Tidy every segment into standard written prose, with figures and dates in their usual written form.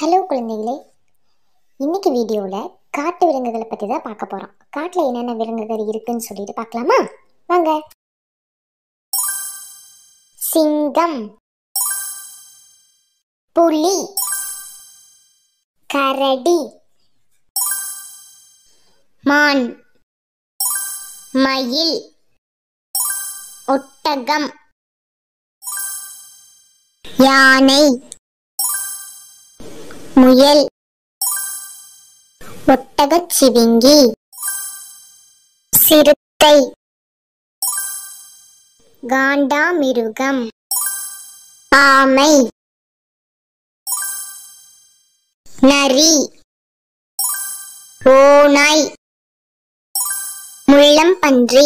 Hello குழந்தைகளே, இன்னைக்கு வீடியோவில் காட்டு விலங்குகளை பற்றி தான் பார்க்க போகிறோம். காட்டில் என்னென்ன விலங்குகள் இருக்குன்னு சொல்லிட்டு பார்க்கலாமா? வாங்க. சிங்கம், புலி, கரடி, மான், மயில், ஒட்டகம், யானை, முயல், ஒட்டகச்சிவிங்கி, சிறுத்தை, காண்டாமிருகம், ஆமை, நரி, ஓநாய், முள்ளம்பன்றி,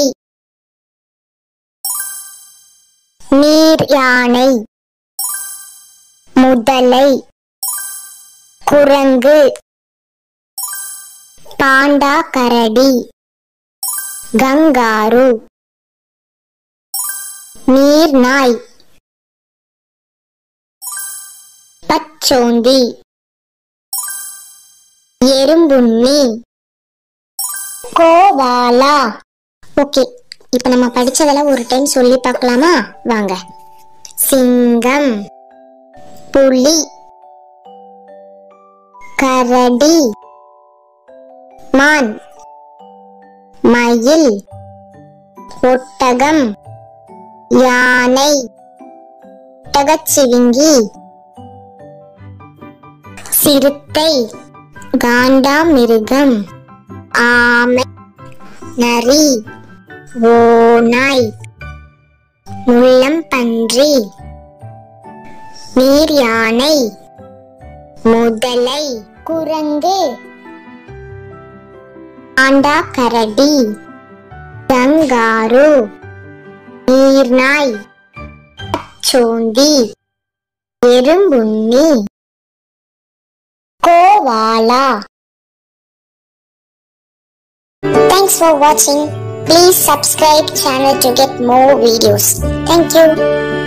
நீர் யானை, முதலை, குரங்கு, பாண்டா கரடி, கங்காரு, நீர்நாய், பச்சோந்தி, எறும்புண்ணி, கோவாலா. ஓகே, இப்ப நம்ம படிச்சதெல்லாம் ஒரு டைம் சொல்லி பார்க்கலாமா? வாங்க. சிங்கம், புலி, கரடி, மான், மயில், ஒட்டகம், யானை, ஒட்டகச்சிவிங்கி, சிறுத்தை, காண்டாமிருகம், ஆமை, நரி, ஓநாய், முள்ளம்பன்றி, நீர் யானை, முதலை, குரங்கு, பாண்டா கரடி, கங்காரு, நீர்நாய், பச்சோந்தி, எறும்புண்ணி, koala. Thanks for watching. Please subscribe channel to get more videos. Thank you.